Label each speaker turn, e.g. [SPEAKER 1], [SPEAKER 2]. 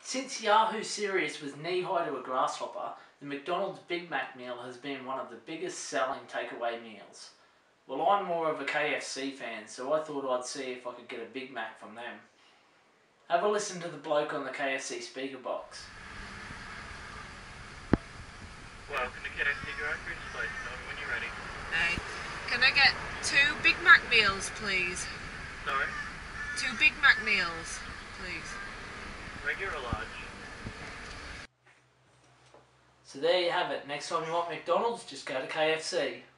[SPEAKER 1] Since Yahoo Serious was knee-high to a grasshopper, the McDonald's Big Mac meal has been one of the biggest selling takeaway meals. Well, I'm more of a KFC fan, so I thought I'd see if I could get a Big Mac from them. Have a listen to the bloke on the KFC speaker box.
[SPEAKER 2] Welcome to KFC drive-thru display. Tell me when you're ready.
[SPEAKER 3] Hey, can I get 2 Big Mac meals, please?
[SPEAKER 2] Sorry?
[SPEAKER 3] 2 Big Mac meals, please.
[SPEAKER 2] Regular or large?
[SPEAKER 1] So there you have it. Next time you want McDonald's, just go to KFC.